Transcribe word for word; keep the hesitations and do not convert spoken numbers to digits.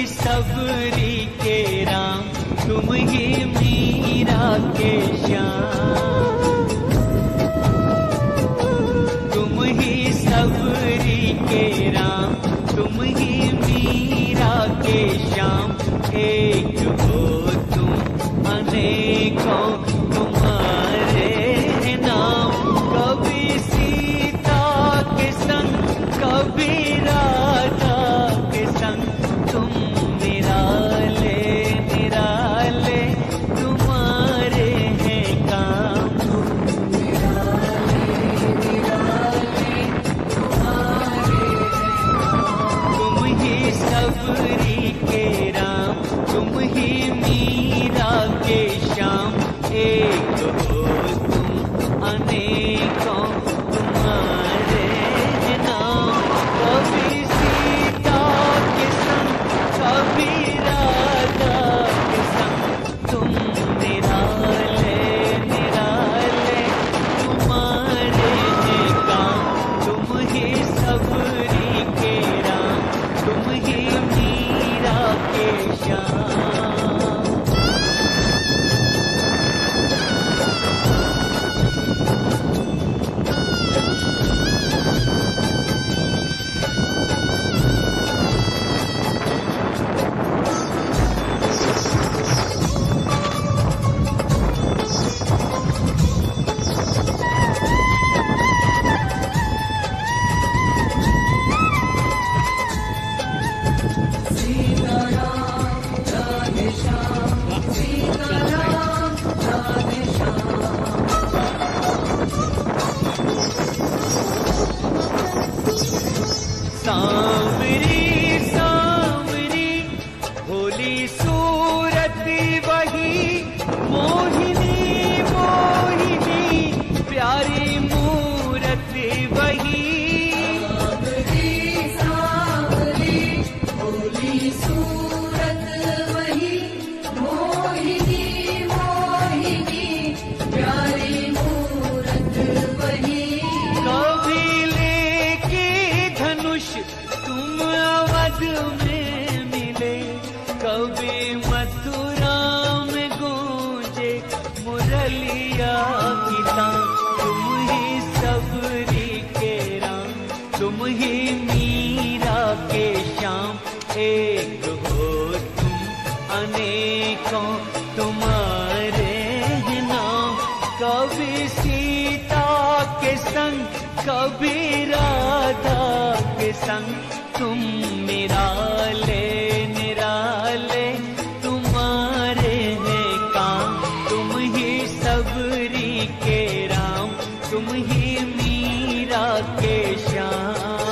सबरी के राम, तुम ही मीरा के श्याम। तुम ही सबरी के राम, तुम ही मीरा के श्याम। एक हो तुम अनेकों तुम्हारे नाम, कभी सीता के संग कभी राधा के संग, तुम निराले निराले तुम्हारे हैं काम। निराले निराले तुम्हारे हैं काम। तुम ही सबरी के राम, तुम ही मीरा के श्याम। एक हो तुम अनेकों तुम्हारे नाम, कभी सीता के संग कभी राधा के संग, तुम निराले निराले तुम्हारे हैं काम। तुम ही सबरी के राम, तुम ही मीरा के श्याम। सांवरी सांवरी भोली सूरत वही, मोहिनी मोहिनी प्यारी मूरत वही। सांवरी सांवरी भोली सूरत वही, मोहिनी मोहिनी प्यारी मूरत वही। कभी लेके धनुष तुम अवध में मिले, कभी मथुरा में गूंजे मुरलिया की तान। तुम ही सबरी के राम, तुम ही मीरा के श्याम। एक हो तुम अनेकों तुम्हारे नाम, कभी सीता के संग कभी राधा के संग, तुम निराले निराले तुम्हारे हैं काम। तुम ही सबरी के राम, तुम ही मीरा के श्याम।